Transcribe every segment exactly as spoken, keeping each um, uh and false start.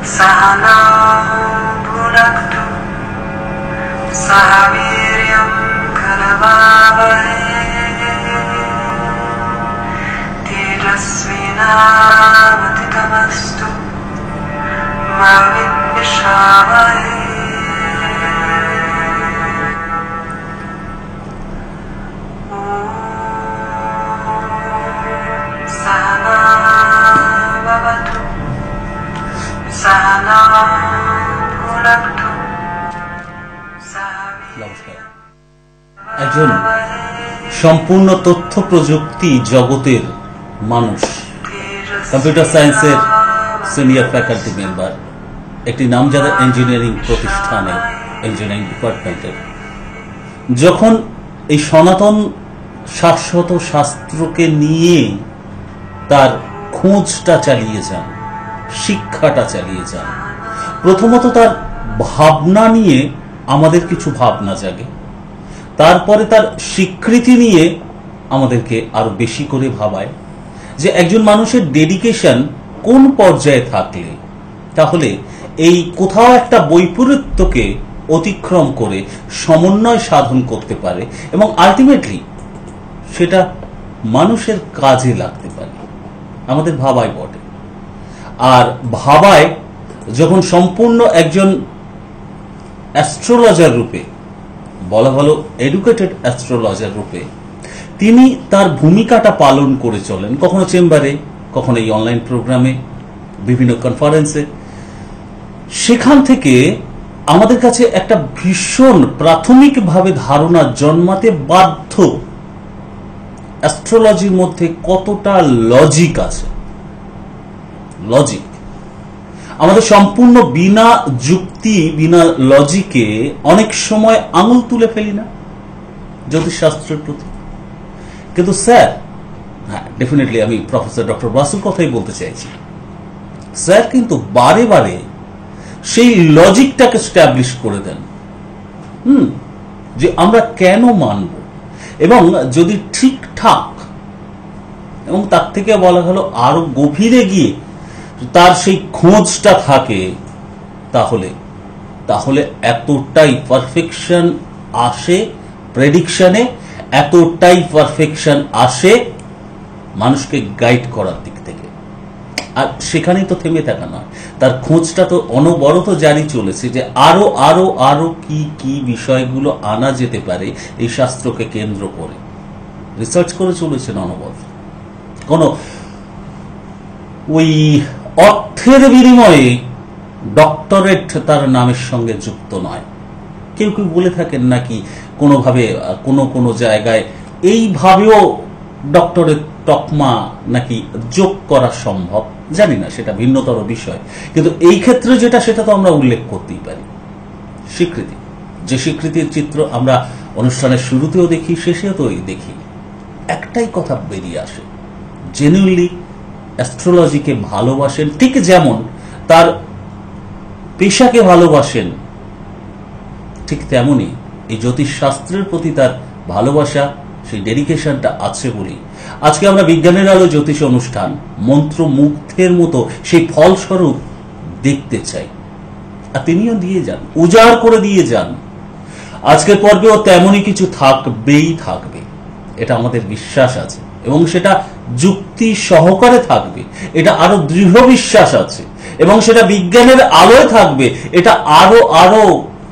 सहना भुनक्तु सह वीर्यं करवावहै तेजस्विनावधीतमस्तु मा विद्विषावहै। একজন সম্পূর্ণ তথ্য প্রযুক্তি জগতের মানুষ, কম্পিউটার সায়েন্সের সিনিয়র ফ্যাকাল্টি মেম্বার, একটি নামজাদা ইঞ্জিনিয়ারিং প্রতিষ্ঠানে ইঞ্জিনিয়ারিং ডিপার্টমেন্টের, যখন এই সনাতন শাশ্বত শাস্ত্রকে নিয়ে তার খোঁজটা চালিয়ে যান, শিক্ষাটা চালিয়ে যান, প্রথমত তার ভাবনা নিয়ে আমাদের কিছু ভাবনা জাগে, তারপরে তার স্বীকৃতি নিয়ে আমাদেরকে আরো বেশি করে ভাবায় যে একজন মানুষের ডেডিকেশন কোন পর্যায়ে থাকলে তাহলে এই কোথাও একটা বৈপরীত্যকে অতিক্রম করে সমন্বয় সাধন করতে পারে এবং আলটিমেটলি সেটা মানুষের কাজে লাগতে পারে। আমাদের ভাবায় বটে, আর ভাবায় যখন সম্পূর্ণ একজন অ্যাস্ট্রোলজার রূপে, বলা ভালো এডুকেটেড অ্যাস্ট্রোলজার রূপে তিনি তার ভূমিকাটা পালন করে চলেন, কখনো চেম্বারে, কখনো এই অনলাইন প্রোগ্রামে, বিভিন্ন কনফারেন্সে, সেখান থেকে আমাদের কাছে একটা ভীষণ প্রাথমিকভাবে ধারণা জন্মাতে বাধ্য অ্যাস্ট্রোলজির মধ্যে কতটা লজিক আছে। লজিক আমাদের সম্পূর্ণ বিনা যুক্তি, বিনা লজিকে অনেক সময় আঙুল তুলে ফেলি না জ্যোতিষশাস্ত্রের প্রতি। কিন্তু স্যার, হ্যাঁ ডেফিনেটলি আমি প্রফেসর ডক্টর বাসুর কথাই বলতে চাইছি, স্যার কিন্তু বারে বারে সেই লজিকটাকে স্ট্যাবলিশ করে দেন, হুম যে আমরা কেন মানব, এবং যদি ঠিকঠাক এবং তার থেকে বলা হলো আরো গভীরে গিয়ে তার সেই খোঁজটা থাকে, তাহলে তাহলে এতটাই পারফেকশন আসে প্রেডিকশনে, এতটাই পারফেকশন আসে মানুষকে গাইড করার দিক থেকে। আর সেখানেই তো থেমে থাকা নয়, তার খোঁজটা তো অনবরত জারি চলেছে যে আরো আরো আরো কি কি বিষয়গুলো আনা যেতে পারে এই শাস্ত্রকে কেন্দ্র করে। রিসার্চ করে চলেছেন অনবরত। কোন ওই অর্থের বিনিময়ে ডক্টরেট তার নামের সঙ্গে যুক্ত নয়। কেউ কেউ বলে থাকেন নাকি কোনোভাবে কোনো কোনো জায়গায় এইভাবেও ডক্টরেট তকমা নাকি যোগ করা সম্ভব, জানি না, সেটা ভিন্নতর বিষয়। কিন্তু এই ক্ষেত্রে যেটা, সেটা তো আমরা উল্লেখ করতেই পারি, স্বীকৃতি। যে স্বীকৃতির চিত্র আমরা অনুষ্ঠানের শুরুতেও দেখি, শেষেও তো দেখি, একটাই কথা বেরিয়ে আসে, জেনুইনলি অ্যাস্ট্রোলজিকে ভালোবাসেন, ঠিক যেমন তার পেশাকে ভালোবাসেন, ঠিক তেমনি এই জ্যোতিষশাস্ত্রের প্রতি তার ভালোবাসা, সেই ডেডিকেশনটা আছে বলেই আজকে আমরা বিজ্ঞানের আলো জ্যোতিষ অনুষ্ঠান মন্ত্র মুগ্ধের মতো সেই ফলস্বরূপ দেখতে চাই। আর তিনিও দিয়ে যান, উজাড় করে দিয়ে যান। আজকের পর্বেও তেমনই কিছু থাকবেই থাকবে, এটা আমাদের বিশ্বাস আছে, এবং সেটা যুক্তি সহকারে থাকবে, এটা আরো দৃঢ় বিশ্বাস আছে, এবং সেটা বিজ্ঞানের আলোয় থাকবে, এটা আরো আরো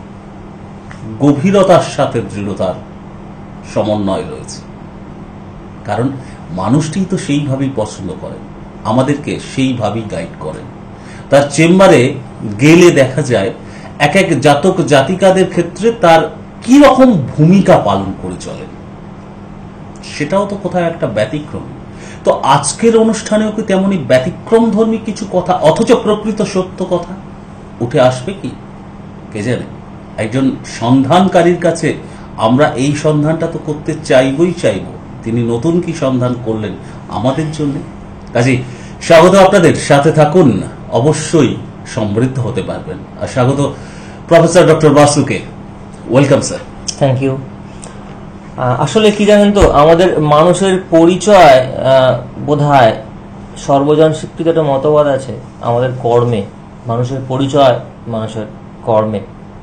গভীরতার সাথে দৃঢ়তার সমন্বয় রয়েছে। কারণ মানুষটি তো সেইভাবেই পছন্দ করেন, আমাদেরকে সেইভাবেই গাইড করেন। তার চেম্বারে গেলে দেখা যায় এক এক জাতক জাতিকাদের ক্ষেত্রে তার কি রকম ভূমিকা পালন করে চলেন, সেটাও তো কোথাও একটা ব্যতিক্রম। তো আজকের অনুষ্ঠানেও কি তেমনি ব্যতিক্রম ধর্মী কিছু কথা, অথচ প্রকৃত সত্য কথা উঠে আসবে কি কে জানে। একজন সন্ধানকারীর কাছে আমরা এই সন্ধানটা তো করতে চাইবই চাইব, তিনি নতুন কি সন্ধান করলেন আমাদের জন্য। কাজেই স্বাগত আপনাদের, সাথে থাকুন, অবশ্যই সমৃদ্ধ হতে পারবেন। আর স্বাগত প্রফেসর ডক্টর বাসুকে, ওয়েলকাম স্যার। Thank you. আসলে কি জানেন তো, আমাদের মানুষের পরিচয় বোধহয় সর্বজন স্বীকৃত একটা মতবাদ আছে আমাদের কর্মে, মানুষের পরিচয় মানুষের কর্মে।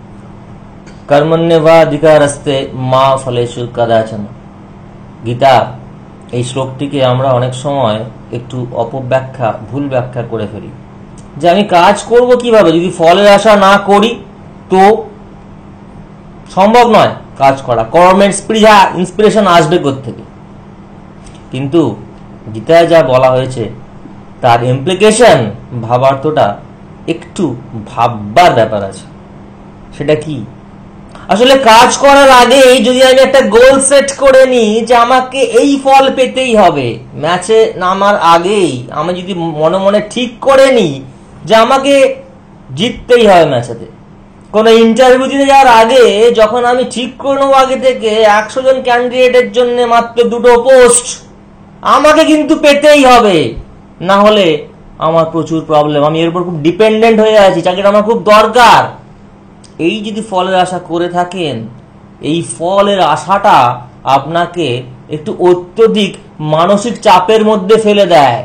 কর্মণ্যেবাধিকারস্তে মা ফলেষু কদাচন। গীতা এই শ্লোকটিকে আমরা অনেক সময় একটু অপব্যাখ্যা, ভুল ব্যাখ্যা করে ফেলি, যে আমি কাজ করব কিভাবে, যদি ফলের আশা না করি তো সম্ভব নয় কাজ করা, কর্মের স্পৃহা ইন্সপিরেশন আসবে কোত্থেকে। কিন্তু গীতায় যা বলা হয়েছে তার ইমপ্লিকেশন, ভাবার্থটা একটু ভাববার ব্যাপার আছে। সেটা কি? আসলে কাজ করার আগে যদি আমি একটা গোল সেট করে নিই যে আমাকে এই ফল পেতেই হবে, ম্যাচে নামার আগেই আমি যদি মনে মনে ঠিক করে নিই যে আমাকে জিততেই হবে ম্যাচেতে, কোনো ইন্টারভিউ দিতে যাওয়ার আগে যখন আমি ঠিক করে নেবো আগে থেকে একশো জন ক্যান্ডিডেটের জন্য মাত্র দুটো পোস্ট, আমাকে কিন্তু পেতেই হবে, না হলে আমার প্রচুর প্রবলেম, আমি এর উপর খুব ডিপেন্ডেন্ট হয়ে আছি, চাকরিটা আমার খুব দরকার। এই যদি ফলের আশা করে থাকেন, এই ফলের আশাটা আপনাকে একটু অত্যধিক মানসিক চাপের মধ্যে ফেলে দেয়।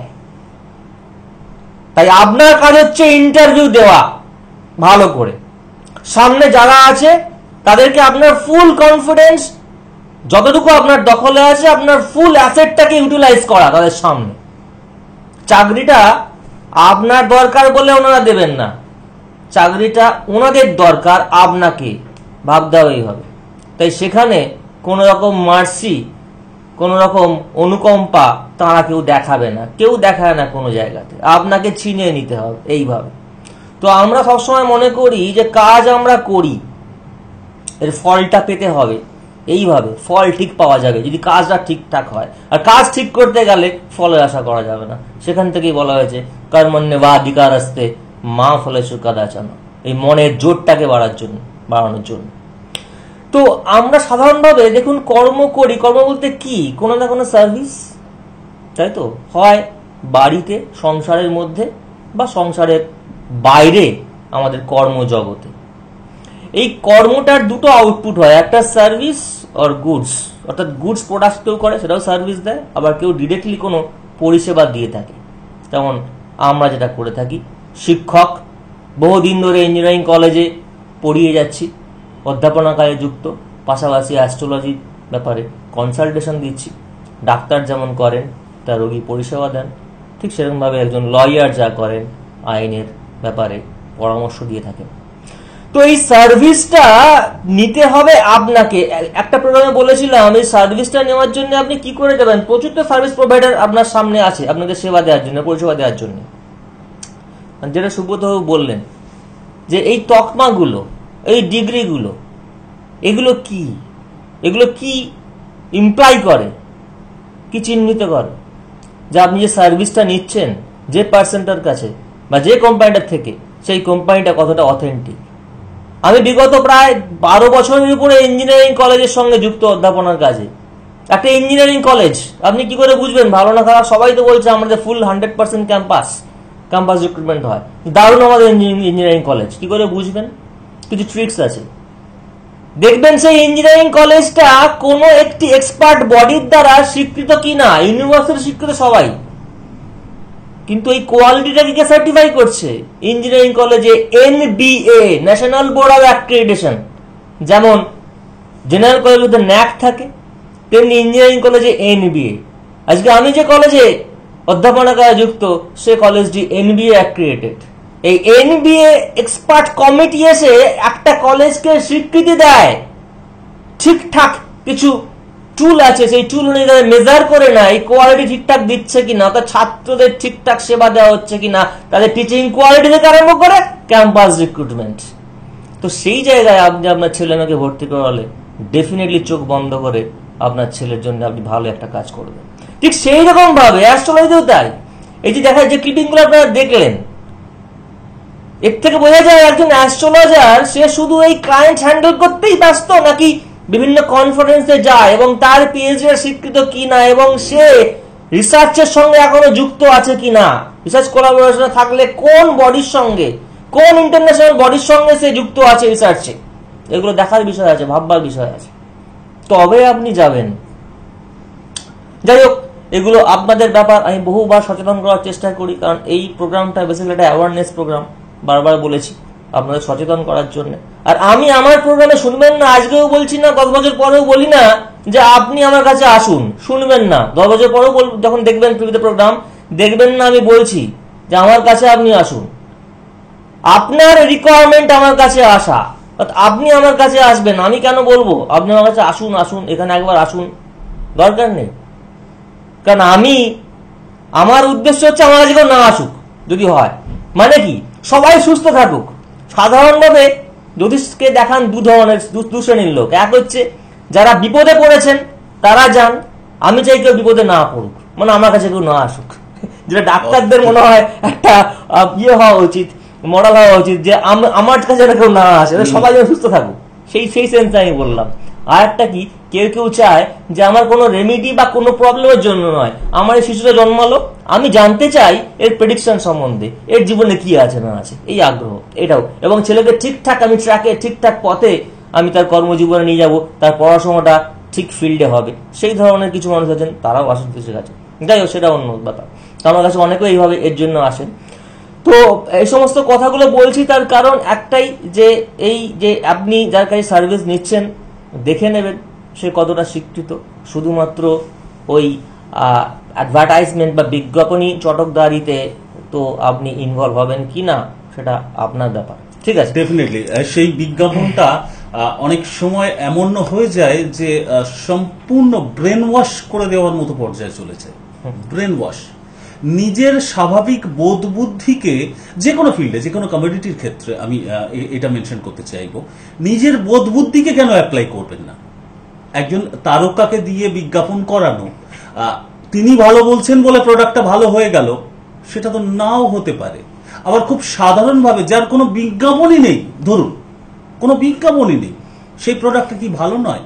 তাই আপনার কাজ হচ্ছে ইন্টারভিউ দেওয়া ভালো করে, সামনে যারা আছে তাদেরকে আপনার ফুল কনফিডেন্স, যতটুকু আপনার দখলে আছে আপনার ফুল অ্যাসেটটাকে ইউটিলাইজ করা তাদের সামনে। চাকরিটা আপনার দরকার বলে ওনারা দেবেন না, চাকরিটা ওনাদের দরকার, আপনাকে ভাবতে হবেই হবে। তাই সেখানে কোনো রকম মার্সি, কোনো রকম অনুকম্পা তারা কেউ দেখাবে না, কেউ দেখায় না কোনো জায়গাতে, আপনাকে ছিনিয়ে নিতে হবে এইভাবে। তো আমরা সবসময় মনে করি যে কাজ আমরা করি, এর ফলটা পেতে হবে এইভাবে, ফল ঠিক পাওয়া যাবে যদি কাজটা ঠিকঠাক হয়, আর কাজ ঠিক করতে গেলে ফলের আশা করা যাবে না। সেখান থেকেই বলা হয়েছে কর্মণ্যেবাধিকারস্তে মা ফলেষু কদাচন, এই মনের জোরটাকে বাড়ার জন্য, বাড়ানোর জন্য। তো আমরা সাধারণভাবে দেখুন কর্ম করি, কর্ম বলতে কি, কোনো না কোনো সার্ভিস, তাই তো, হয় বাড়িতে সংসারের মধ্যে বা সংসারের বাইরে আমাদের কর্মজগতে। এই কর্মটার দুটো আউটপুট হয়, একটা সার্ভিস আর গুডস, অর্থাৎ গুডস প্রোডাক্ট কেউ করে সেটাও সার্ভিস দেয়, আবার কেউ ডিরেক্টলি কোনো পরিষেবা দিয়ে থাকে। যেমন আমরা যেটা করে থাকি, শিক্ষক, বহুদিন ধরে ইঞ্জিনিয়ারিং কলেজে পড়িয়ে যাচ্ছি, অধ্যাপনা কাজে যুক্ত, পাশাপাশি অ্যাস্ট্রোলজির ব্যাপারে কনসালটেশন দিচ্ছি। ডাক্তার যেমন করেন, তার রোগী পরিষেবা দেন, ঠিক সেরকমভাবে একজন লয়ার যা করেন আইনের ব্যাপারে পরামর্শ দিয়ে থাকেন। তো এই সার্ভিসটা নিতে হবে আপনাকে। একটা প্রোগ্রামে বলেছিলাম এই সার্ভিসটা নেওয়ার জন্য আপনি কি করে যাবেন। প্রচুর তো সার্ভিস প্রোভাইডার আপনার সামনে আছে আপনাদের সেবা দেওয়ার জন্য, পরিষেবা দেওয়ার জন্য। যেটা সুব্রতবাবু বললেন যে এই তকমাগুলো, এই ডিগ্রিগুলো, এগুলো কি, এগুলো কি ইমপ্লাই করে, কি চিহ্নিত করে, যে আপনি যে সার্ভিসটা নিচ্ছেন যে পার্সনটার কাছে বা যে কোম্পানিটার থেকে, সেই কোম্পানিটা কতটা অথেন্টিক। আমি বিগত প্রায় বারো বছরের উপরে ইঞ্জিনিয়ারিং কলেজের সঙ্গে যুক্ত অধ্যাপনার কাজে। একটা ইঞ্জিনিয়ারিং কলেজ আপনি কি করে বুঝবেন ভালো না খারাপ? সবাই তো বলছে আমাদের full hundred percent campus campus recruitment হয়, দারুণ আমাদের ইঞ্জিনিয়ারিং কলেজ। কি করে বুঝবেন? কিছু ট্রিক্স আছে। দেখবেন সেই ইঞ্জিনিয়ারিং কলেজটা কোনো একটি এক্সপার্ট বডির দ্বারা স্বীকৃত কিনা, ইউনিভার্সিটি স্বীকৃত সবাই, কিন্তু এই কোয়ালিটিটাকে কে সার্টিফাই করছে? ইঞ্জিনিয়ারিং কলেজে NBA, national board of accreditation. যেমন জেনারেল কলেজে ন্যাক থাকে, তেমনি ইঞ্জিনিয়ারিং কলেজে এনবিএ। আজকে আমি যে কলেজে অধ্যাপনা কাজে যুক্ত, সে কলেজটি এনবিএ অ্যাক্রিডিটেড। এই এনবিএ এক্সপার্ট কমিটি এসে একটা কলেজকে স্বীকৃতি দেয়, ঠিকঠাক কিছু টুল আছে, সেই টুল অনুযায়ী মেজার করে না এই কোয়ালিটি ঠিকঠাক দিচ্ছে কিনা, অর্থাৎ ছাত্রদের ঠিকঠাক সেবা দেওয়া হচ্ছে কিনা, তাদের টিচিং কোয়ালিটি থেকে আরম্ভ করে ক্যাম্পাস রিক্রুটমেন্ট। তো সেই জায়গায় আপনি আপনার ছেলে মেয়েকে ভর্তি করালে ডেফিনেটলি চোখ বন্ধ করে আপনার ছেলের জন্য আপনি ভালো একটা কাজ করবেন। ঠিক সেই রকম ভাবে অ্যাস্ট্রোলজিতেও তাই। এই যে দেখা, যে ক্লিপিংগুলো আপনারা দেখলেন, এর থেকে বোঝা যায় একজন অ্যাস্ট্রোলজার সে শুধু এই ক্লায়েন্ট হ্যান্ডেল করতেই ব্যস্ত, নাকি বিভিন্ন কনফারেন্সে যায় এবং তার পিএইচডি স্বীকৃত কিনা এবং সে রিসার্চের সঙ্গে এখনো যুক্ত আছে কিনা, রিসার্চ কোলাবোরেশনে থাকলে কোন বডির সঙ্গে, কোন ইন্টারন্যাশনাল বডির সঙ্গে সে যুক্ত আছে রিসার্চে, এগুলো দেখার বিষয় আছে, ভাববার বিষয় আছে, তবে আপনি যাবেন। যাই হোক, এগুলো আপনাদের ব্যাপার, আমি বহুবার সচেতন করার চেষ্টা করি, কারণ এই প্রোগ্রামটা বেসিক্যালি একটা অ্যাওয়ারনেস প্রোগ্রাম। বারবার বলেছি আপনাদের সচেতন করার জন্য। আর আমি আমার প্রোগ্রামে শুনবেন না, আজকেও বলছি না, দশ বছর পরেও বলি না যে আপনি আমার কাছে আসুন, শুনবেন না। দশ বছর পরেও যখন দেখবেন টিভিতে প্রোগ্রাম, দেখবেন না আমি বলছি যে আমার কাছে আপনি আসুন। আপনার রিকোয়ারমেন্ট আমার কাছে আসা, আপনি আমার কাছে আসবেন। আমি কেন বলবো আপনি আমার কাছে আসুন আসুন, এখানে একবার আসুন, দরকার নেই। কারণ আমি, আমার উদ্দেশ্য হচ্ছে আমার কাছে কেউ না আসুক যদি হয়, মানে কি সবাই সুস্থ থাকুক। সাধারণভাবে জ্যোতিষকে দেখান দু ধরনের, দু শ্রেণীর লোক। এক হচ্ছে যারা বিপদে পড়েছেন তারা যান, আমি চাই কেউ বিপদে না পড়ুক, মানে আমার কাছে কেউ না আসুক। যেটা ডাক্তারদের মনে হয় একটা ইয়ে হওয়া উচিত, মডেল হওয়া উচিত, যে আমার কাছে কেউ না আসে, সবাই যেন সুস্থ থাকুক, সেই সেই সেন্সে আমি বললাম। আর একটা কি, কেউ কেউ চায় যে আমার কোনো রেমেডি বা কোনো প্রবলেমের জন্য নয়, আমার এই শিশুটা জন্মালো, আমি জানতে চাই এর প্রেডিকশন সম্বন্ধে, এর জীবনে কি আছে না আছে, এই আগ্রহ এটাও। এবং ছেলেকে ঠিকঠাক আমি ট্র্যাকে, ঠিকঠাক পথে আমি তার কর্মজীবনে নিয়ে যাব, তার পড়াশোনাটা ঠিক ফিল্ডে হবে, সেই ধরনের কিছু মানুষ আছেন, তারাও আসেন কিছু কাছে। যাই হোক, সেটা অন্য ব্যাপার। আমার কাছে অনেকেও এইভাবে এর জন্য আসেন। তো এই সমস্ত কথাগুলো বলছি তার কারণ একটাই, যে এই যে আপনি যার কাছে সার্ভিস নিচ্ছেন, দেখে নেবেন সে কতটা স্বীকৃত। শুধুমাত্র ওই অ্যাডভার্টাইজমেন্ট বা বিজ্ঞাপনী চটকদারিতে তো আপনি ইনভলভ হবেন কি না, সেটা আপনার ব্যাপার। ঠিক আছে, ডেফিনেটলি সেই বিজ্ঞাপনটা অনেক সময় এমন হয়ে যায় যে সম্পূর্ণ ব্রেন ওয়াশ করে দেওয়ার মতো পর্যায়ে চলেছে। ব্রেন ওয়াশ, নিজের স্বাভাবিক বোধ বুদ্ধিকে যে কোনো ফিল্ডে, যে কোনো কমিউনিটির ক্ষেত্রে আমি এটা মেনশন করতে চাইব, নিজের বোধ বুদ্ধিকে কেন অ্যাপ্লাই করবেন না? একজন তারকাকে দিয়ে বিজ্ঞাপন করানো, তিনি ভালো বলছেন বলে প্রোডাক্টটা ভালো হয়ে গেল, সেটা তো নাও হতে পারে। আবার খুব সাধারণভাবে যার কোনো বিজ্ঞাপনই নেই, ধরুন কোনো বিজ্ঞাপনই নেই, সেই প্রোডাক্টটা কি ভালো নয়?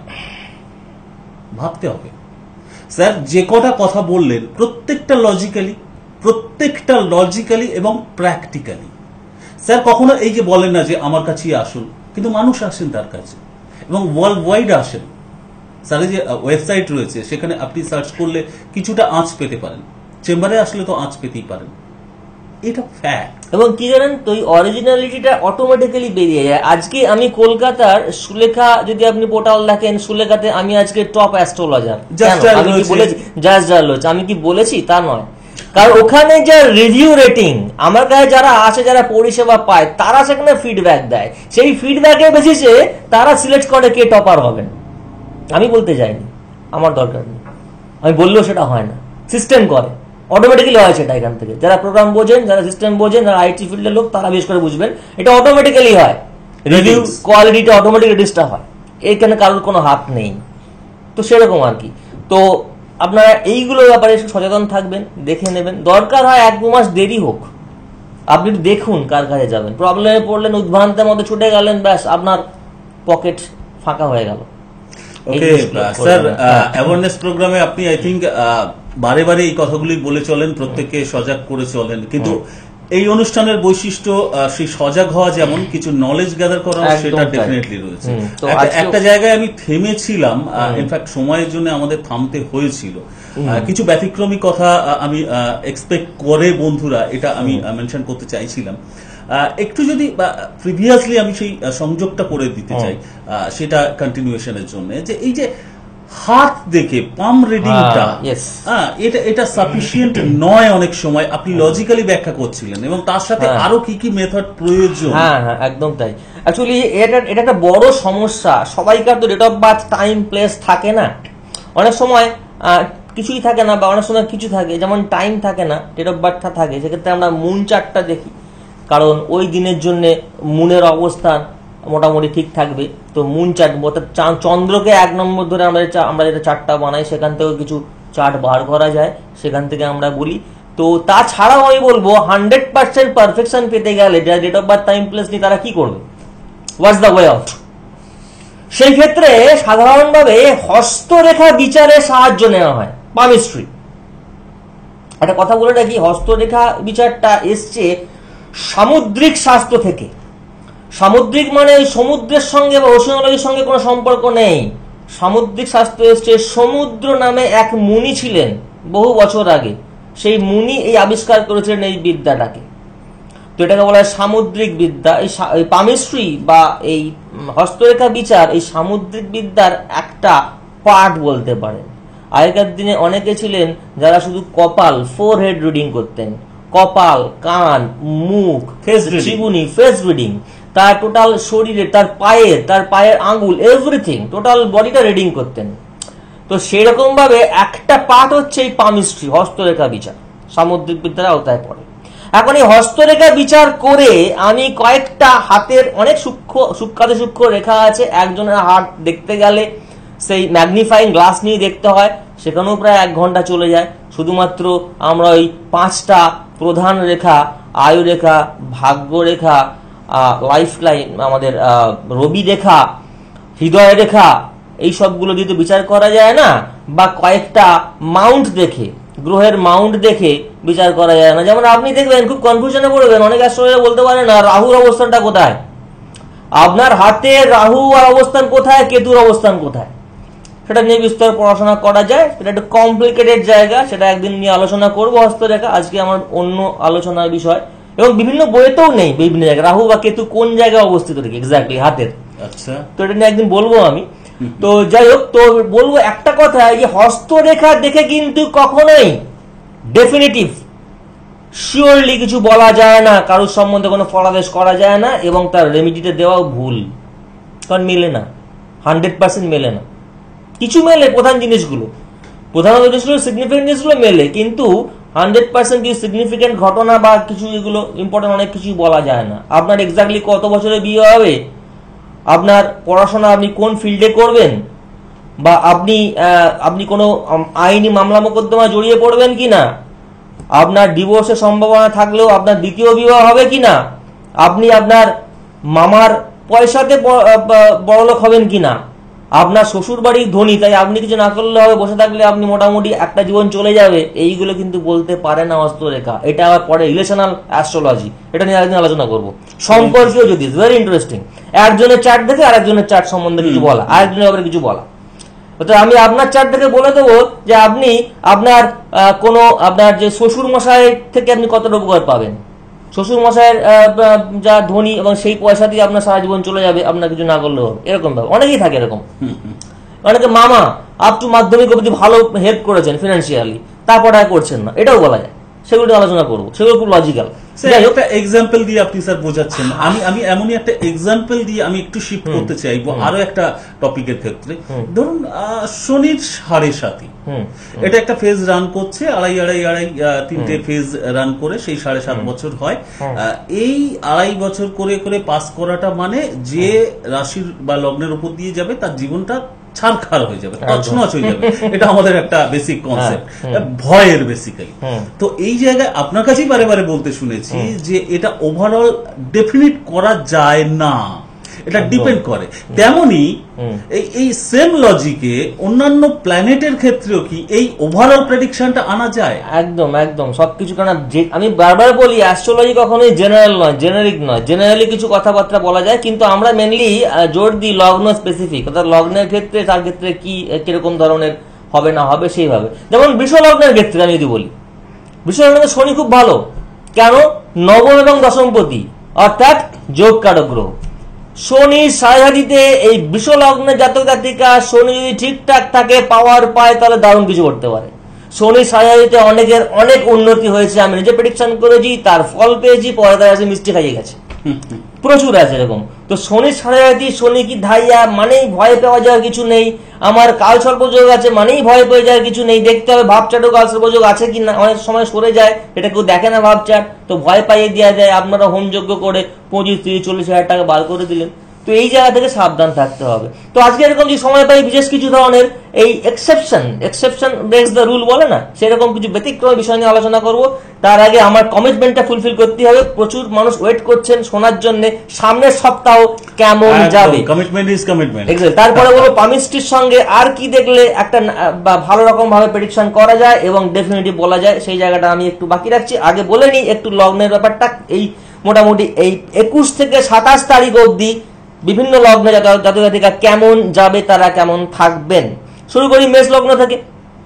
ভাবতে হবে। স্যার যে কটা কথা বললেন প্রত্যেকটা লজিক্যালি, প্রত্যেকটা লজিক্যালি এবং প্র্যাকটিক্যালি। স্যার কখনো এই যে বলেন না যে আমার কাছেই আসুন, কিন্তু মানুষ আসেন তার কাছে এবং ওয়ার্ল্ড ওয়াইড আসেন। স্যারের যে ওয়েবসাইট রয়েছে সেখানে আপনি সার্চ করলে কিছুটা আঁচ পেতে পারেন, চেম্বারে আসলে তো আঁচ পেতেই পারেন, এটা ফ্যাক্ট। এবং কি জানেন তো, এই অরিজিনালিটিটা অটোমেটিক্যালি বেরিয়ে যায়। আজকে আমি কলকাতার সুলেখা, যদি আপনি পোর্টাল দেখেন, সুলেখাতে আমি আজকে টপ অ্যাস্ট্রোলজার। আমি কি বলেছি জাস্ট ডায়ালজি? আমি কি বলেছি? তা নয়, কারণ ওখানে যা রিভিউ রেটিং, আমার কাছে যারা আসে, যারা পরিষেবা পায়, তারা সেখানে ফিডব্যাক দেয়। সেই ফিডব্যাকের বেসিসে তারা সিলেক্ট করে কে টপার হবেন। আমি বলতে যাইনি, আমার দরকার নেই, আমি বললেও সেটা হয় না, সিস্টেম করে, অটোমেটিক্যালি হয় সেটা। এখান থেকে যারা প্রোগ্রাম বোঝেন, যারা সিস্টেম বোঝেন, যারা আইটি ফিল্ডের লোক, তারা বেশ করে বুঝবেন এটা অটোমেটিক্যালি হয়। রিভিউ কোয়ালিটিটা অটোমেটিক রেডিউসটা হয়, এইখানে কারোর কোনো হাত নেই। তো সেরকম আর কি। তো আপনারা এইগুলো ব্যাপারে সচেতন থাকবেন, দেখে নেবেন। দরকার হয় এক দু মাস দেরি হোক, আপনি দেখুন কার কাছে যাবেন। প্রবলেমে পড়লেন, উদ্ভ্রান্তের মধ্যে ছুটে গেলেন, ব্যাস আপনার পকেট ফাঁকা হয়ে গেল। ওকে স্যার, অ্যাওয়ারনেস প্রোগ্রামে আপনি আই থিঙ্ক বারে বারে এই কথাগুলি বলে চলেন, প্রত্যেককে সজাগ করে চলেন, কিন্তু এই অনুষ্ঠানের বৈশিষ্ট্য সেই সজাগ হওয়া যেমন, কিছু নলেজ গ্যাদার করা সেটা ডেফিনেটলি রয়েছে। একটা জায়গায় আমি থেমেছিলাম, ইনফ্যাক্ট সময়ের জন্য আমাদের থামতে হয়েছিল। কিছু ব্যতিক্রমী কথা আমি এক্সপেক্ট করে বন্ধুরা, এটা আমি মেনশন করতে চাইছিলাম। একটু যদি প্রিভিয়াসলি আমি সেই সংযোগটা করে দিতে চাই, সেটা কন্টিনিউশনের জন্য, যে এই যে হাত দেখে পাম রিডিংটা, এটা এটা সাফিসিয়েন্ট নয় অনেক সময়, আপনি লজিক্যালি ব্যাখ্যা করছিলেন, এবং তার সাথে আরো কি কি মেথড প্রয়োজন। হ্যাঁ হ্যাঁ, একদম তাই। অ্যাকচুয়ালি এটা এটা একটা বড় সমস্যা। সবাইকার তো date of birth, time, place থাকে না। অনেক সময় কিছুই থাকে না, বা অনেক সময় কিছু থাকে, যেমন টাইম থাকে না, ডেট অফ বার্থটা থাকে। সেক্ষেত্রে আমরা মুন চার্টটা দেখি, কারণ ওই দিনের জন্য মুনের অবস্থান মোটামুটি ঠিক থাকবে। তো মুন চার্ট, অর্থাৎ চন্দ্রকে এক নম্বর ধরে আমরা আমরা যেটা চার্টটা বানাই, সেখান থেকেও কিছু চার্ট বার করা যায়, সেখান থেকে আমরা বলি। তো তাছাড়াও আমি বলবো, হান্ড্রেড পার্সেন্ট পারফেকশন পেতে গেলে যারা date of birth, time, place নিয়ে, তারা কি করবে? What's the way out? সেই ক্ষেত্রে সাধারণভাবে হস্তরেখা বিচারে সাহায্য নেওয়া হয়, পামিস্ট্রি। একটা কথা বলে রাখি, হস্তরেখা বিচারটা এসছে সামুদ্রিক শাস্ত্র থেকে। সামুদ্রিক মানে ওই সমুদ্রের সঙ্গে বা ওশিয়ানোলজির সঙ্গে কোনো সম্পর্ক নেই। সামুদ্রিক শাস্ত্র এসছে, সমুদ্র নামে এক মুনি ছিলেন বহু বছর আগে, সেই মুনি এই আবিষ্কার করেছিলেন এই বিদ্যাটাকে। তো এটাকে বলা হয় সামুদ্রিক বিদ্যা। এই পামিস্ট্রি বা এই হস্তরেখা বিচার এই সামুদ্রিক বিদ্যার একটা পার্ট বলতে পারেন। আগেকার দিনে অনেকে ছিলেন যারা শুধু কপাল, ফোর হেড রিডিং করতেন, কপাল, কান, মুখ, চিবুনি, ফেস রিডিং, তার টোটাল শরীরে, তার পায়ের তার পায়ের আঙ্গুল, এভরিথিং, টোটাল বডিটা রিডিং করতেন। তো সেরকম ভাবে একটা পার্ট হচ্ছে এই পামিস্ট্রি, হস্তরেখা বিচার, সামুদ্রিক বিদ্যার আওতায় পড়ে। এখন এই হস্তরেখা বিচার করে আমি কয়েকটা হাতের অনেক সূক্ষ্ম সূক্ষ্মাতি সূক্ষ্ম রেখা আছে, একজনের হাত দেখতে গেলে সেই ম্যাগনিফাইং গ্লাস নিয়ে দেখতে হয়, সেখানেও প্রায় এক ঘন্টা চলে যায়। শুধুমাত্র আমরা ওই পাঁচটা প্রধান রেখা, আয়ু রেখা, ভাগ্য রেখা, লাইফ লাইন, আমাদের রবি রেখা, হৃদয় রেখা, এই সবগুলো দিয়ে তো বিচার করা যায় না, বা কয়েকটা মাউন্ট দেখে, গ্রহের মাউন্ট দেখে বিচার করা যায় না। যেমন আপনি দেখবেন খুব কনফিউশনে পড়বেন, অনেক অ্যাস্ট্রোলজার বলতে পারে না রাহুর অবস্থানটা কোথায়, আপনার হাতে রাহু আর অবস্থান কোথায়, কেতুর অবস্থান কোথায়, সেটা নিয়ে বিস্তর পড়াশোনা করা যায়। সেটা একটু কমপ্লিকেটেড জায়গা, সেটা একদিন নিয়ে আলোচনা করবো হস্তরেখা, আজকে আমার অন্য আলোচনার বিষয়। এবং বিভিন্ন বইতেও নেই বিভিন্ন জায়গায় রাহু বা কেতু কোন জায়গায় অবস্থিত থাকে এক্স্যাক্টলি হাতের। আচ্ছা, তো এটা নিয়ে একদিন বলবো আমি। তো যাই হোক, তো বলবো একটা কথা, যে হস্তরেখা দেখে কিন্তু কখনোই ডেফিনিটিভ শিওরলি কিছু বলা যায় না, কারোর সম্বন্ধে কোনো ফলাদেশ করা যায় না, এবং তার রেমিডিটা দেওয়াও ভুল, কারণ মেলে না, হান্ড্রেড পার্সেন্ট মেলে না। কিছু মেলে, প্রধান জিনিসগুলো, প্রধান জিনিসগুলো সিগনিফিকেন্ট জিনিসগুলো মেলে, কিন্তু হান্ড্রেড পার্সেন্ট কিছু সিগনিফিকেন্ট ঘটনা বা কিছু এগুলো ইম্পর্টেন্ট অনেক কিছুই বলা যায় না। আপনার এক্স্যাক্টলি কত বছরে বিয়ে হবে, আপনার পড়াশোনা আপনি কোন ফিল্ডে করবেন, বা আপনি আপনি কোনো আইনি মামলা মোকদ্দমা জড়িয়ে পড়বেন কিনা, আপনার ডিভোর্সের সম্ভাবনা থাকলেও আপনার দ্বিতীয় বিবাহ হবে কিনা, আপনি আপনার মামার পয়সাতে বড়লোক হবেন কিনা, আপনার শ্বশুর বাড়ির ধনী তাই আপনি কিছু না করলে হবে, বসে থাকলে আপনি মোটামুটি একটা জীবন চলে যাবে, এইগুলো কিন্তু বলতে পারে না হস্তরেখা। এটা আবার পরে রিলেশনাল অ্যাস্ট্রোলজি, এটা নিয়ে একদিন আলোচনা করবো। সম্পর্কীয় যদি ভেরি ইন্টারেস্টিং, একজনের চার্ট দেখে আরেকজনের চার্ট সম্বন্ধে কিছু বলা, আরেকজনের ব্যাপারে কিছু বলা। তো আমি আপনার চার্ট দেখে বলে দেবো যে আপনি আপনার কোনো আপনার যে শ্বশুর মশাই থেকে আপনি কতটা উপকার পাবেন, শ্বশুর মশাইয়ের যা ধনী এবং সেই পয়সা দিয়ে আপনার সারা জীবন চলে যাবে, আপনার কিছু না করলেও এরকম ভাবে অনেকেই থাকে এরকম। অনেকে মামা আপ টু মাধ্যমিক অবধি ভালো হেল্প করেছেন ফিনান্সিয়ালি, তারপরে আর করছেন না, এটাও বলা যায়। সেগুলো আলোচনা করবো, সেগুলো খুব লজিক্যাল। একটা এক্সাম্পল দিয়ে আপনি স্যার বোঝাচ্ছেন, আমি আমি এমনই একটা এক্সাম্পল দিয়ে আমি একটু শিফট করতে চাইবো আরো একটা টপিকের ক্ষেত্রে। ধরুন শনির সাড়ে সাথী, এটা একটা ফেজ রান করছে, আড়াই আড়াই আড়াই তিনটে ফেজ রান করে সেই সাড়ে সাত বছর হয়। এই আড়াই বছর করে করে পাস করাটা মানে যে রাশির বা লগ্নের উপর দিয়ে যাবে তার জীবনটা ছাড়খার হয়ে যাবে, তছনছ হয়ে যাবে। এটা আমাদের একটা বেসিক কনসেপ্ট, ভয়ের বেসিক্যালি। তো এই জায়গায় আপনার কাছেই বারে বারে বলতে শুনেছি যে এটা ওভারঅল ডেফিনিট করা যায় না, এটা ডিপেন্ড করে। তেমনি এই সেম লজিকে অন্যান্য প্ল্যানেটের ক্ষেত্রেও কি এই ওভারঅল প্রেডিকশনটা আনা যায়? একদম একদম সবকিছু। কারণ আমি বারবার বলি অ্যাস্ট্রোলজি কখনোই জেনারেল নয়, জেনারিক নয়। জেনারেলি কিছু কথাবার্তা বলা যায়, কিন্তু আমরা মেনলি জোর দিই লগ্ন স্পেসিফিক, অর্থাৎ লগ্নের ক্ষেত্রে তার ক্ষেত্রে কি কিরকম ধরনের হবে না হবে সেইভাবে। যেমন বৃষ লগ্নের ক্ষেত্রে আমি যদি বলি, বৃষ লগ্নে শনি খুব ভালো, কেন? নবম এবং দশমপতি, অর্থাৎ যোগ কারক গ্রহ। শনি সাড়ে এই বৃষ লগ্নের জাতক জাতিকা শনি যদি ঠিকঠাক থাকে, পাওয়ার পায়, তাহলে দারুণ কিছু করতে পারে। শনি সাড়ে অনেকের অনেক উন্নতি হয়েছে, আমি নিজে প্রেডিকশন করেছি, তার ফল পেয়েছি, পরে তার কাছে মিষ্টি খাইয়ে গেছে, প্রচুর আছে এরকম। তো শনি সাড়ে শনি কি ধাইয়া মানেই ভয় পাওয়া যাওয়ার কিছু নেই, আমার কাল সর্পযোগ আছে মানেই ভয় পেয়ে যাওয়ার কিছু নেই। দেখতে হবে ভাবচাটও কাল সর্পযোগ আছে কি না, অনেক সময় সরে যায়, এটা কেউ দেখে না ভাবচাট, তো ভয় পাইয়ে দেওয়া যায়। আপনারা হোমযজ্ঞ করে পঁচিশ তিরিশ চল্লিশ হাজার টাকা বার করে দিলেন, তো এই জায়গা থেকে সাবধান থাকতে হবে। তো আজকে এরকম যে সময় পাই বিশেষ কিছু ধরনের এই exception exception breaks the rule বলে না, সেরকম কিছু ব্যতিক্রম বিষয় নিয়ে আলোচনা করব। তার আগে আমার কমিটমেন্টটা ফুলফিল করতে হবে। প্রচুর মানুষ ওয়েট করছেন শোনার জন্য সামনের সপ্তাহ কেমন যাবে। Commitment is commitment. তারপরে বলবো পামিস্ট্রির সঙ্গে আর কি দেখলে একটা ভালো রকম ভাবে প্রেডিকশন করা যায় এবং ডেফিনেটলি বলা যায়, সেই জায়গাটা আমি একটু বাকি রাখছি। আগে বলে নিই একটু লগ্নের ব্যাপারটা। এই মোটামুটি এই একুশ থেকে সাতাশ তারিখ অবধি বিভিন্ন লগ্নে জাতক জাতিকা কেমন যাবে, তারা কেমন থাকবেন। শুরু করি মেষ লগ্ন থেকে।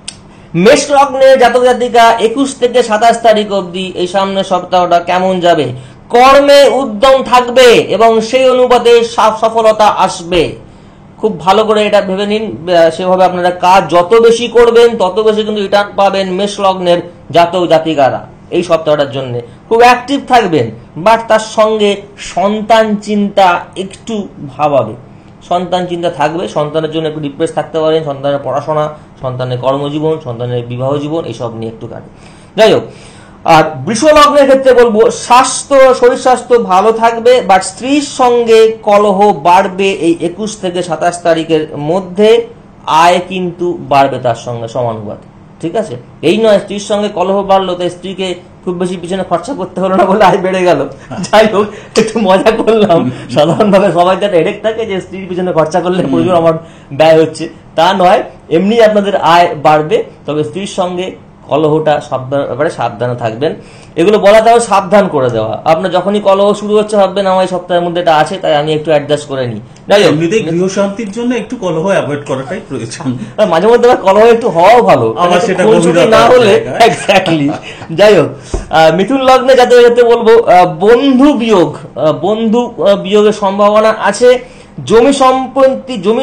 মেষ লগ্নে জাতক জাতিকা একুশ থেকে সাতাশ তারিখ অবধি এই সামনের সপ্তাহটা কেমন যাবে। কর্মে উদ্যম থাকবে এবং সেই অনুপাতে সফলতা আসবে। খুব ভালো করে এটা ভেবে নিন, সেভাবে আপনারা কাজ যত বেশি করবেন তত বেশি কিন্তু রিটার্ন পাবেন। মেষ লগ্নের জাতক জাতিকারা এই সপ্তাহটার জন্য খুব অ্যাক্টিভ থাকবেন, বাট তার সঙ্গে সন্তান চিন্তা একটু ভাবাবে। সন্তান চিন্তা থাকবে, সন্তানের জন্য একটু ডিপ্রেস থাকতে পারেন, সন্তানের পড়াশোনা, সন্তানের কর্মজীবন, সন্তানের বিবাহ জীবন এইসব নিয়ে একটু কাটে। যাই হোক, আর বৃষ লগ্নের ক্ষেত্রে বলবো স্বাস্থ্য, শরীর স্বাস্থ্য ভালো থাকবে, বাট স্ত্রীর সঙ্গে কলহ বাড়বে। এই একুশ থেকে সাতাশ তারিখের মধ্যে আয় কিন্তু বাড়বে তার সঙ্গে সমানুপাত, ঠিক আছে? এই নয় স্ত্রীর সঙ্গে কলহ বাড়লো তাই স্ত্রীকে খুব বেশি পিছনে খরচা করতে হলো না বলে আয় বেড়ে গেল। যাই হোক, একটু মজা করলাম। সাধারণভাবে সবাই তো একটা হেডেক থাকে যে স্ত্রীর পিছনে খরচা করলে প্রচুর আমার ব্যয় হচ্ছে, তা নয়, এমনি আপনাদের আয় বাড়বে। তবে স্ত্রীর সঙ্গে কলহটা সাবধান ব্যাপারে সাবধানে থাকবেন। এগুলো বলা তাও সাবধান করে দেওয়া। আপনার যখনই কলহ শুরু হচ্ছে ভাববেন আমার এই সপ্তাহের মধ্যে এটা আছে তাই আমি একটু অ্যাডজাস্ট করে নিই। এমনিতেই গৃহ শান্তির জন্য একটু কলহ অ্যাভয়েড করাটাই প্রয়োজন। মাঝে মধ্যে কলহ একটু হওয়াও ভালো, আবার সেটা না হলে এক্স্যাক্টলি। যাই হোক, মিথুন লগ্নে যাতে যাতে বলবো বন্ধু বিয়োগ, বন্ধু বিয়োগের সম্ভাবনা আছে। জমি সম্পত্তি জমি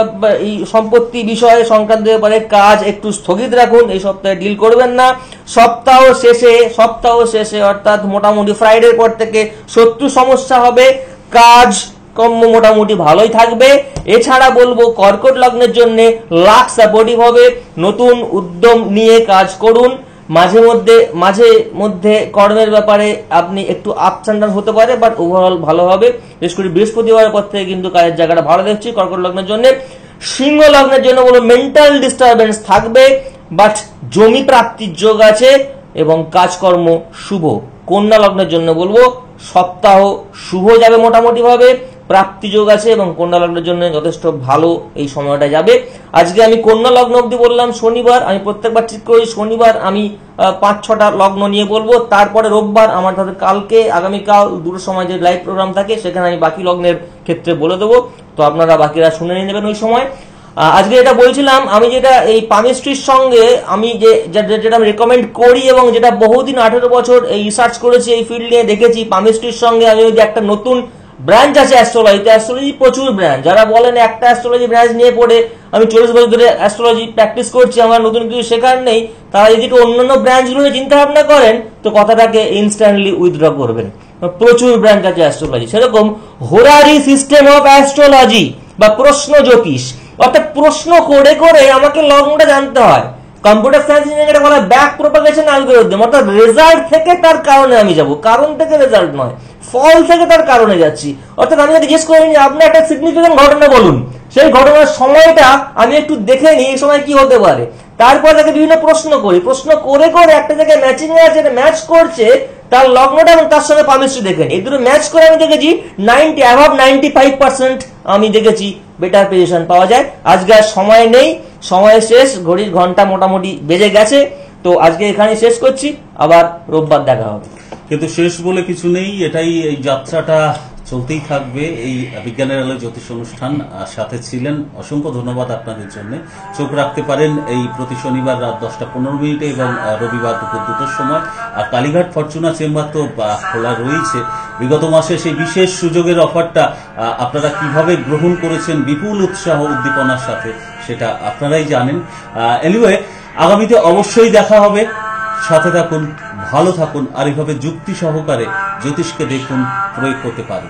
সম্পত্তি বিষয়ে সংক্রান্ত ব্যাপারে কাজ একটু স্থগিত রাখুন, এই সপ্তাহে ডিল করবেন না। সপ্তাহ শেষে সপ্তাহ শেষে অর্থাৎ মোটামুটি ফ্রাইডের পর থেকে শত্রু সমস্যা হবে, কাজ কর্ম মোটামুটি ভালোই থাকবে। এছাড়া বলবো কর্কট লগ্নের জন্য লাক সাপোর্টিভ হবে, নতুন উদ্যম নিয়ে কাজ করুন। মাঝে মধ্যে মাঝে মধ্যে কর্মের ব্যাপারে আপনি একটু আপস অ্যান্ড ডাউন হতে পারে, বাট ওভারঅল ভালো হবে। বিশেষ করে বৃহস্পতিবারের পর থেকে কিন্তু কাজের জায়গাটা ভালো দেখছি কর্কট লগ্নের জন্য। সিংহ লগ্নের জন্য বলবো মেন্টাল ডিস্টারবেন্স থাকবে, বাট জমি প্রাপ্তির যোগ আছে এবং কাজকর্ম শুভ। কন্যা লগ্নের জন্য বলবো সপ্তাহ শুভ যাবে মোটামুটি ভাবে, প্রাপ্তি যোগ আছে এবং কন্যা লগ্নের জন্য যথেষ্ট ভালো এই সময়টা যাবে। আজকে আমি কন্যা লগ্ন অব্দি বললাম, শনিবার আমি প্রত্যেকবার ঠিক করি শনিবার আমি পাঁচ ছটা লগ্ন নিয়ে বলবো, তারপরে রোববার আমার তাদের কালকে আগামীকাল দুটোর সময় যে লাইভ প্রোগ্রাম থাকে সেখানে আমি বাকি লগ্নের ক্ষেত্রে বলে দেবো, তো আপনারা বাকিরা শুনে নিয়ে নেবেন ওই সময়। আজকে যেটা বলছিলাম, আমি যেটা এই পামিস্ট্রির সঙ্গে আমি যে যেটা আমি রেকমেন্ড করি এবং যেটা বহুদিন আঠেরো বছর এই রিসার্চ করেছি এই ফিল্ড নিয়ে দেখেছি, পামিস্ট্রির সঙ্গে আমি যে একটা নতুন ব্রাঞ্চ আছে অ্যাস্ট্রোলজিতে, অ্যাস্ট্রোলজি প্রচুর ব্রাঞ্চ। যারা বলেন একটা অ্যাস্ট্রোলজি ব্রাঞ্চ নিয়ে পড়ে আমি চল্লিশ বছর ধরে অ্যাস্ট্রোলজি প্র্যাকটিস করছি, আমার নতুন কিছু শেখার নেই, তারা যদি একটু অন্যান্য ব্রাঞ্চগুলো নিয়ে চিন্তা ভাবনা করেন তো কথাটাকে ইনস্ট্যান্টলি উইথড্র করবেন। প্রচুর ব্রাঞ্চ আছে অ্যাস্ট্রোলজি। সেরকম হোরারি সিস্টেম অফ অ্যাস্ট্রোলজি বা প্রশ্ন জ্যোতিষ, অর্থাৎ প্রশ্ন করে করে আমাকে লগ্নটা জানতে হয়। কম্পিউটার সায়েন্স ইঞ্জিনিয়ারিং বলা ব্যাক প্রপাগেশন অ্যালগরিদম, অর্থাৎ রেজাল্ট থেকে তার কারণে আমি যাব, কারণ থেকে রেজাল্ট নয়, ফল থেকে তার কারণে যাচ্ছি। অর্থাৎ আমি জিজ্ঞেস করিনি আপনি একটা সিগনিফিকেন্ট ঘটনা বলুন, সেই ঘটনার সময়টা আমি একটু দেখে নিই এই সময় কি হতে পারে, তারপর তাকে বিভিন্ন প্রশ্ন করি, প্রশ্ন করে করে একটা জায়গায় ম্যাচিং আছে, ম্যাচ করছে তার লগ্নটা এবং তার সঙ্গে পামিস্ট্রি দেখেন, এই দুটো ম্যাচ করে আমি দেখেছি ninety above ninety five percent আমি দেখেছি বেটার পজিশন পাওয়া যায়। আজকে আর সময় নেই, সময় শেষ, ঘড়ির ঘন্টা মোটামুটি বেজে গেছে, তো আজকে এখানে শেষ করছি, আবার রোববার দেখা হবে। কিন্তু শেষ বলে কিছু নেই, এটাই এই যাত্রাটা চলতেই থাকবে। এই বিজ্ঞানের আলো জ্যোতিষ অনুষ্ঠান সাথে ছিলেন, অসংখ্য ধন্যবাদ আপনাদের জন্য। চোখ রাখতে পারেন এই প্রতি শনিবার রাত দশটা পনেরো মিনিটে এবং রবিবার দুপুর দুটোর সময়। আর কালীঘাট ফরচুনা চেম্বার তো খোলা রয়েছে। বিগত মাসে সেই বিশেষ সুযোগের অফারটা আপনারা কিভাবে গ্রহণ করেছেন বিপুল উৎসাহ উদ্দীপনার সাথে সেটা আপনারাই জানেন। এনিওয়ে, আগামীতে অবশ্যই দেখা হবে, সাথে থাকুন, ভালো থাকুন, আর এইভাবে যুক্তি সহকারে জ্যোতিষকে দেখুন, প্রয়োগ করতে পারেন।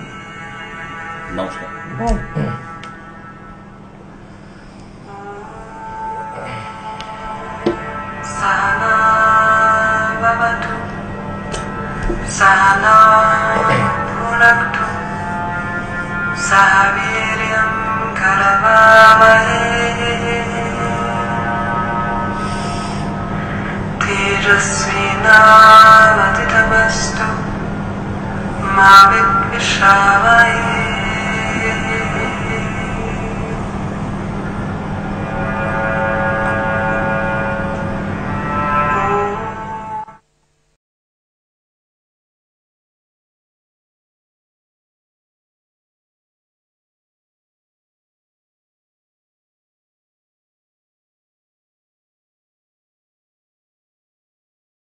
নমস্কার। सहना भवतु सहना भुनक्तु सह वीर्यं करवावहै तेजस्विनावतितमस्तु मा विद्विषावहै।